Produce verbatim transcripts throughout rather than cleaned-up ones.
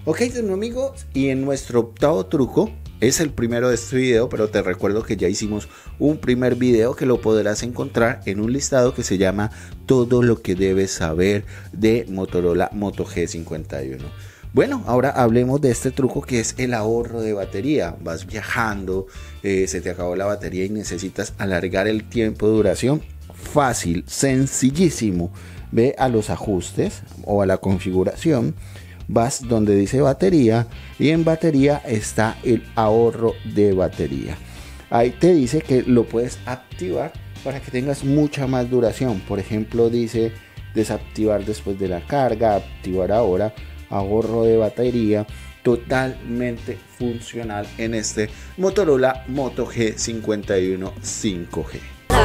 Ok, amigos, y en nuestro octavo truco, es el primero de este video, pero te recuerdo que ya hicimos un primer video que lo podrás encontrar en un listado que se llama Todo lo que debes saber de Motorola Moto G cincuenta y uno. Bueno, ahora hablemos de este truco que es el ahorro de batería. Vas viajando, eh, se te acabó la batería y necesitas alargar el tiempo de duración. Fácil, sencillísimo. Ve a los ajustes o a la configuración. Vas donde dice batería y en batería está el ahorro de batería. Ahí te dice que lo puedes activar para que tengas mucha más duración. Por ejemplo, dice desactivar después de la carga, activar ahora, ahorro de batería, totalmente funcional en este Motorola Moto G cincuenta y uno cinco G.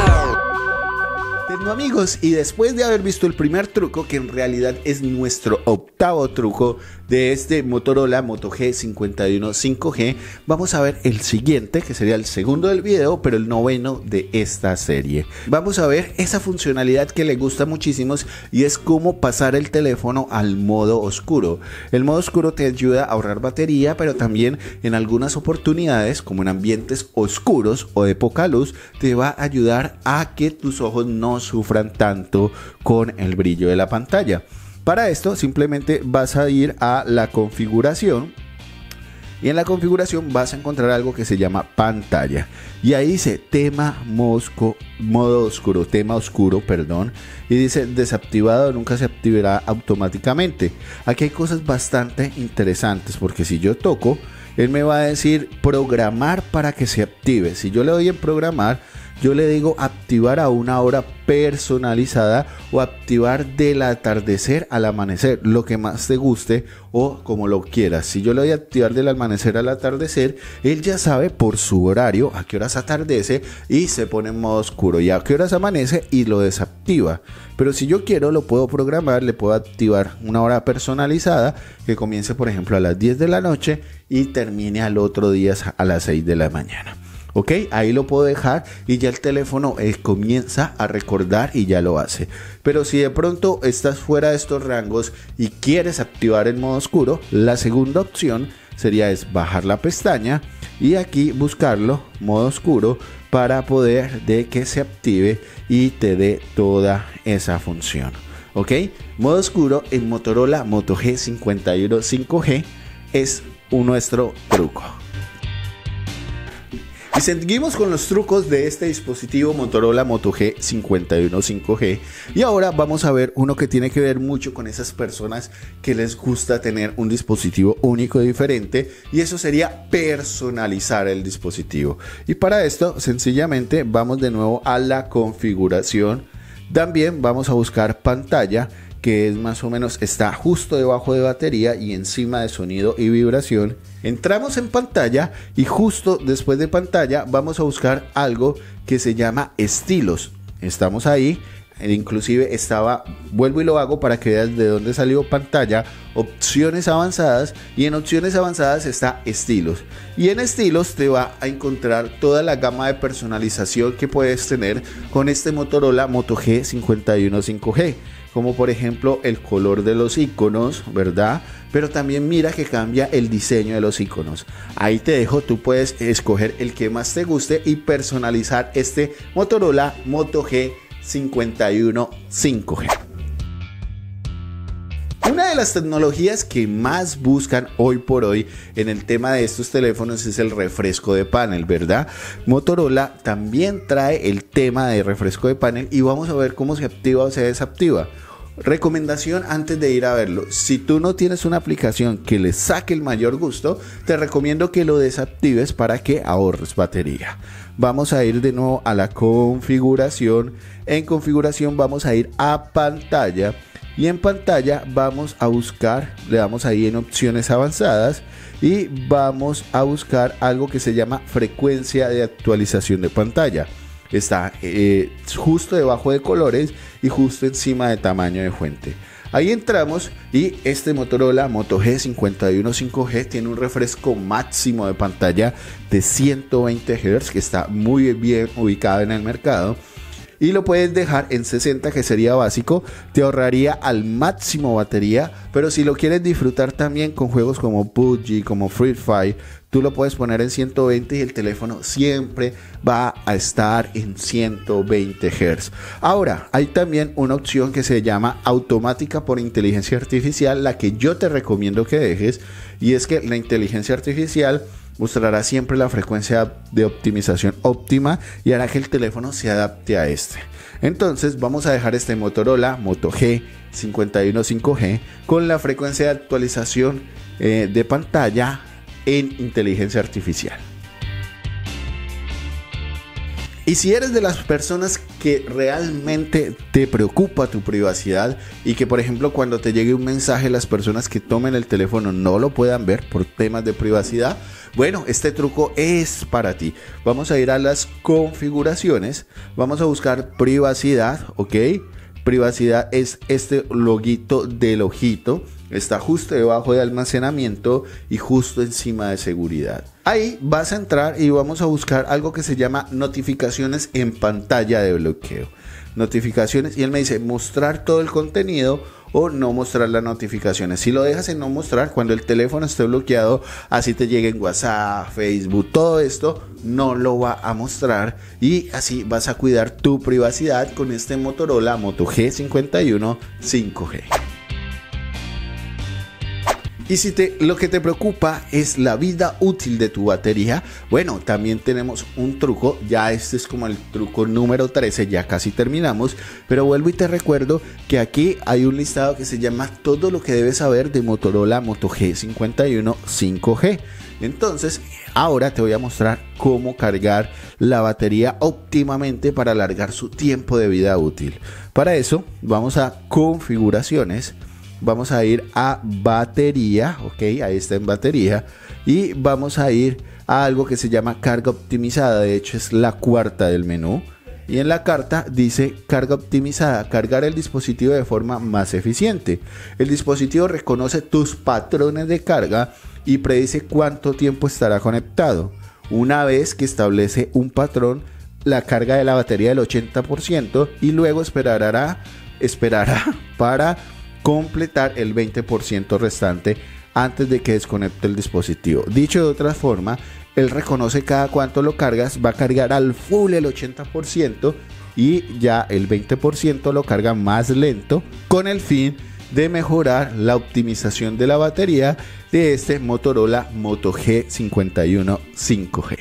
Bueno, amigos, y después de haber visto el primer truco, que en realidad es nuestro octavo truco de este Motorola Moto G cincuenta y uno cinco G, vamos a ver el siguiente, que sería el segundo del video, pero el noveno de esta serie. Vamos a ver esa funcionalidad que le gusta muchísimo y es cómo pasar el teléfono al modo oscuro. El modo oscuro te ayuda a ahorrar batería, pero también en algunas oportunidades, como en ambientes oscuros o de poca luz, te va a ayudar a que tus ojos no sufran tanto con el brillo de la pantalla. Para esto simplemente vas a ir a la configuración y en la configuración vas a encontrar algo que se llama pantalla y ahí dice tema mosco, modo oscuro, tema oscuro, perdón, y dice desactivado, nunca se activará automáticamente. Aquí hay cosas bastante interesantes porque si yo toco, él me va a decir programar para que se active. Si yo le doy en programar, yo le digo activar a una hora personalizada o activar del atardecer al amanecer, lo que más te guste o como lo quieras. Si yo le doy a activar del amanecer al atardecer, él ya sabe por su horario a qué horas atardece y se pone en modo oscuro, y a qué horas amanece y lo desactiva. Pero si yo quiero, lo puedo programar, le puedo activar una hora personalizada que comience por ejemplo a las diez de la noche y termine al otro día a las seis de la mañana. Ok, ahí lo puedo dejar y ya el teléfono eh, comienza a recordar y ya lo hace. Pero si de pronto estás fuera de estos rangos y quieres activar el modo oscuro, la segunda opción sería es bajar la pestaña y aquí buscarlo, modo oscuro, para poder de que se active y te dé toda esa función. Ok, modo oscuro en Motorola Moto G cincuenta y uno cinco G es un nuestro truco. Y seguimos con los trucos de este dispositivo Motorola Moto G cincuenta y uno cinco G. Y ahora vamos a ver uno que tiene que ver mucho con esas personas que les gusta tener un dispositivo único y diferente. Y eso sería personalizar el dispositivo. Y para esto sencillamente vamos de nuevo a la configuración. También vamos a buscar pantalla, que es más o menos, está justo debajo de batería y encima de sonido y vibración. Entramos en pantalla y justo después de pantalla vamos a buscar algo que se llama estilos. Estamos ahí, inclusive estaba, vuelvo y lo hago para que veas de dónde salió pantalla, opciones avanzadas, y en opciones avanzadas está estilos. Y en estilos te va a encontrar toda la gama de personalización que puedes tener con este Motorola Moto G cincuenta y uno cinco G. Como por ejemplo el color de los iconos, ¿verdad? Pero también mira que cambia el diseño de los iconos. Ahí te dejo, tú puedes escoger el que más te guste y personalizar este Motorola Moto G cincuenta y uno cinco G. Una de las tecnologías que más buscan hoy por hoy en el tema de estos teléfonos es el refresco de panel, ¿verdad? Motorola también trae el tema de refresco de panel y vamos a ver cómo se activa o se desactiva. Recomendación antes de ir a verlo: si tú no tienes una aplicación que le saque el mayor gusto, te recomiendo que lo desactives para que ahorres batería. Vamos a ir de nuevo a la configuración. En configuración vamos a ir a pantalla y en pantalla vamos a buscar, le damos ahí en opciones avanzadas y vamos a buscar algo que se llama frecuencia de actualización de pantalla. Está eh, justo debajo de colores y justo encima de tamaño de fuente. Ahí entramos y este Motorola Moto G cincuenta y uno cinco G tiene un refresco máximo de pantalla de ciento veinte hercios que está muy bien ubicado en el mercado. y lo puedes dejar en sesenta, que sería básico, te ahorraría al máximo batería, pero si lo quieres disfrutar también con juegos como P U B G, como Free Fire, tú lo puedes poner en ciento veinte y el teléfono siempre va a estar en ciento veinte hertz. Ahora, hay también una opción que se llama automática por inteligencia artificial, la que yo te recomiendo que dejes, y es que la inteligencia artificial mostrará siempre la frecuencia de optimización óptima y hará que el teléfono se adapte a este. Entonces vamos a dejar este Motorola Moto G cincuenta y uno cinco G con la frecuencia de actualización eh, de pantalla en inteligencia artificial. Y si eres de las personas que realmente te preocupa tu privacidad y que, por ejemplo, cuando te llegue un mensaje, las personas que tomen el teléfono no lo puedan ver por temas de privacidad, bueno, este truco es para ti. Vamos a ir a las configuraciones, vamos a buscar privacidad, ¿ok? Privacidad es este loguito del ojito, está justo debajo de almacenamiento y justo encima de seguridad. Ahí vas a entrar y vamos a buscar algo que se llama notificaciones en pantalla de bloqueo. Notificaciones, y él me dice mostrar todo el contenido o no mostrar las notificaciones. Si lo dejas en no mostrar, cuando el teléfono esté bloqueado, así te lleguen WhatsApp, Facebook, todo esto no lo va a mostrar, y así vas a cuidar tu privacidad con este Motorola Moto G cincuenta y uno cinco G. Y si te, lo que te preocupa es la vida útil de tu batería, bueno, también tenemos un truco. Ya este es como el truco número trece, ya casi terminamos, pero vuelvo y te recuerdo que aquí hay un listado que se llama todo lo que debes saber de Motorola Moto G cincuenta y uno cinco G. Entonces, ahora te voy a mostrar cómo cargar la batería óptimamente para alargar su tiempo de vida útil. Para eso, vamos a configuraciones. Vamos a ir a batería, ok, ahí está en batería, y vamos a ir a algo que se llama carga optimizada. De hecho es la cuarta del menú, y en la carta dice carga optimizada, cargar el dispositivo de forma más eficiente. El dispositivo reconoce tus patrones de carga y predice cuánto tiempo estará conectado. Una vez que establece un patrón, la carga de la batería del ochenta por ciento, y luego esperará, esperará para completar el veinte por ciento restante antes de que desconecte el dispositivo. Dicho de otra forma, él reconoce cada cuánto lo cargas, va a cargar al full el ochenta por ciento y ya el veinte por ciento lo carga más lento, con el fin de mejorar la optimización de la batería de este Motorola Moto G cincuenta y uno cinco G.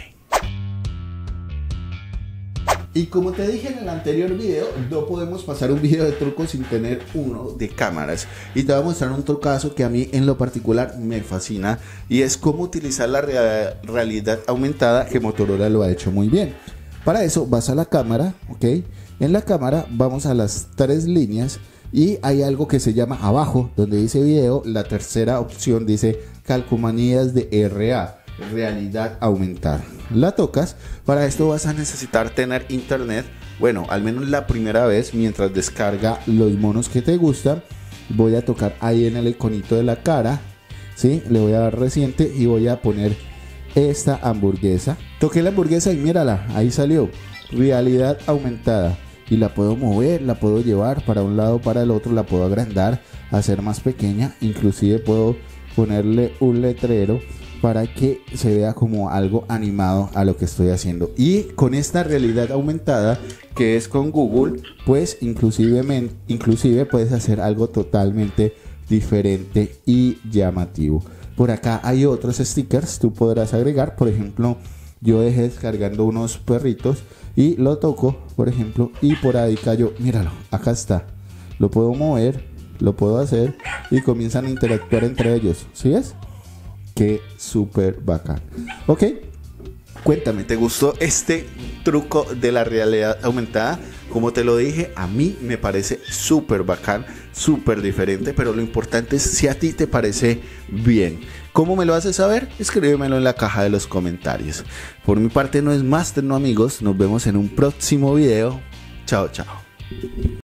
Y como te dije en el anterior video, no podemos pasar un video de trucos sin tener uno de cámaras. Y te voy a mostrar un trucazo que a mí en lo particular me fascina, y es cómo utilizar la rea- realidad aumentada, que Motorola lo ha hecho muy bien. Para eso vas a la cámara, ¿ok? En la cámara vamos a las tres líneas y hay algo que se llama abajo, donde dice video, la tercera opción dice calcomanías de R A. Realidad aumentada. La tocas. Para esto vas a necesitar tener internet, bueno, al menos la primera vez, mientras descarga los monos que te gustan. Voy a tocar ahí en el iconito de la cara, ¿sí? Le voy a dar reciente y voy a poner esta hamburguesa. Toqué la hamburguesa y mírala, ahí salió realidad aumentada, y la puedo mover, la puedo llevar para un lado, para el otro, la puedo agrandar, hacer más pequeña, inclusive puedo ponerle un letrero para que se vea como algo animado a lo que estoy haciendo. Y con esta realidad aumentada, que es con Google, pues inclusive, inclusive puedes hacer algo totalmente diferente y llamativo. Por acá hay otros stickers, tú podrás agregar. Por ejemplo, yo dejé descargando unos perritos y lo toco, por ejemplo, y por ahí cayó, míralo, acá está. Lo puedo mover, lo puedo hacer y comienzan a interactuar entre ellos. ¿Sí ves? Qué súper bacán. Ok, cuéntame, ¿te gustó este truco de la realidad aumentada? Como te lo dije, a mí me parece súper bacán, súper diferente, pero lo importante es si a ti te parece bien. ¿Cómo me lo haces saber? Escríbemelo en la caja de los comentarios. Por mi parte no es más, no amigos, nos vemos en un próximo video. Chao, chao.